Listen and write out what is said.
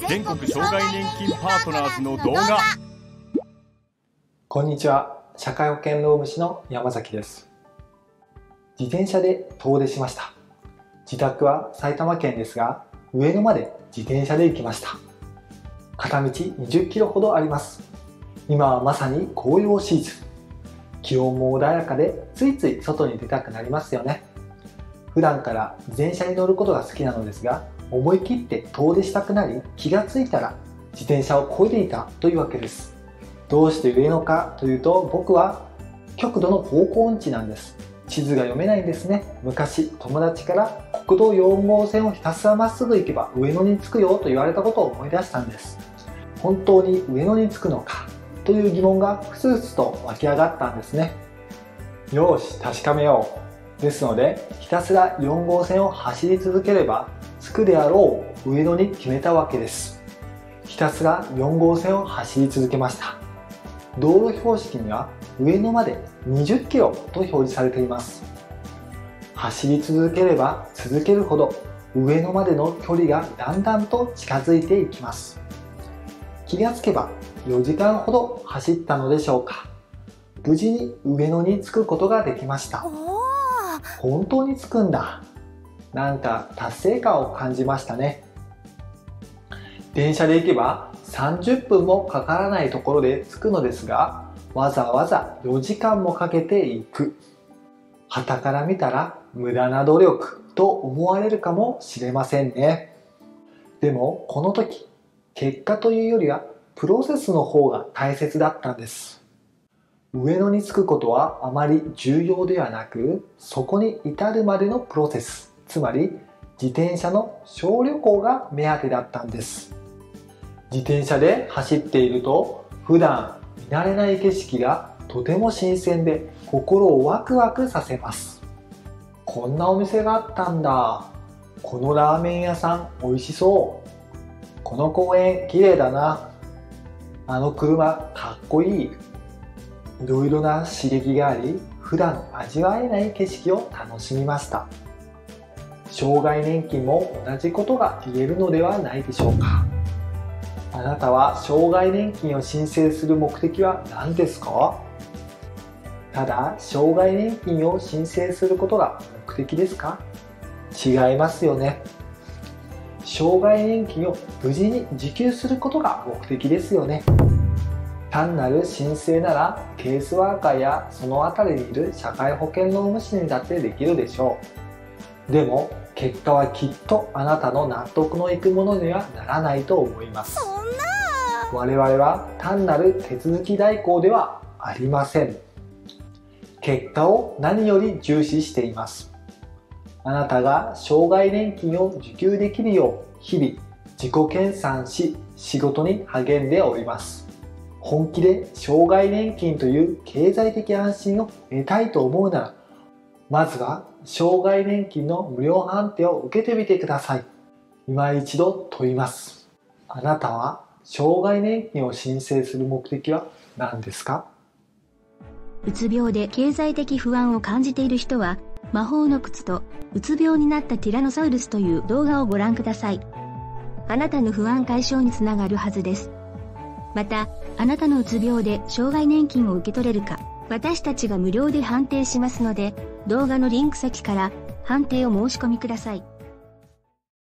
全国障害年金パートナーズの動画。 こんにちは、社会保険労務士の山崎です。自転車で遠出しました。自宅は埼玉県ですが、上野まで自転車で行きました。片道20キロほどあります。今はまさに紅葉シーズン。気温も穏やかでついつい外に出たくなりますよね。普段から自転車に乗ることが好きなのですが、思い切って遠出したくなり、気がついたら自転車を漕いでいたというわけです。どうして上野かというと、僕は極度の方向音痴なんです。地図が読めないんですね。昔友達から国道4号線をひたすらまっすぐ行けば上野に着くよと言われたことを思い出したんです。本当に上野に着くのかという疑問がふつふつと湧き上がったんですね。よし、確かめよう。ですので、ひたすら4号線を走り続ければ着くであろう上野に決めたわけです。ひたすら4号線を走り続けました。道路標識には上野まで20キロと表示されています。走り続ければ続けるほど上野までの距離がだんだんと近づいていきます。気がつけば4時間ほど走ったのでしょうか。無事に上野に着くことができました。本当に着くんだ。なんか達成感を感じましたね。電車で行けば30分もかからないところで着くのですが、わざわざ4時間もかけて行く。傍から見たら無駄な努力と思われるかもしれませんね。でもこの時、結果というよりはプロセスの方が大切だったんです。上野に着くことはあまり重要ではなく、そこに至るまでのプロセス、つまり自転車の小旅行が目当てだったんです。自転車で走っていると、普段見慣れない景色がとても新鮮で心をワクワクさせます。こんなお店があったんだ。このラーメン屋さん美味しそう。この公園綺麗だな。あの車かっこいい。いろいろな刺激があり、普段味わえない景色を楽しみました。障害年金も同じことが言えるのではないでしょうか。あなたは障害年金を申請する目的は何ですか？ただ障害年金を申請することが目的ですか？違いますよね。障害年金を無事に受給することが目的ですよね。単なる申請ならケースワーカーやその辺りにいる社会保険労務士にだってできるでしょう。でも結果はきっとあなたの納得のいくものにはならないと思います。我々は単なる手続き代行ではありません。結果を何より重視しています。あなたが障害年金を受給できるよう日々自己研鑽し仕事に励んでおります。本気で障害年金という経済的安心を得たいと思うなら、まずは障害年金の無料判定を受けてみてください。今一度問います。あなたは障害年金を申請する目的は何ですか？ うつ病で経済的不安を感じている人は、魔法の靴とうつ病になったティラノサウルスという動画をご覧ください。あなたの不安解消につながるはずです。また、あなたのうつ病で障害年金を受け取れるか、私たちが無料で判定しますので、動画のリンク先から判定を申し込みください。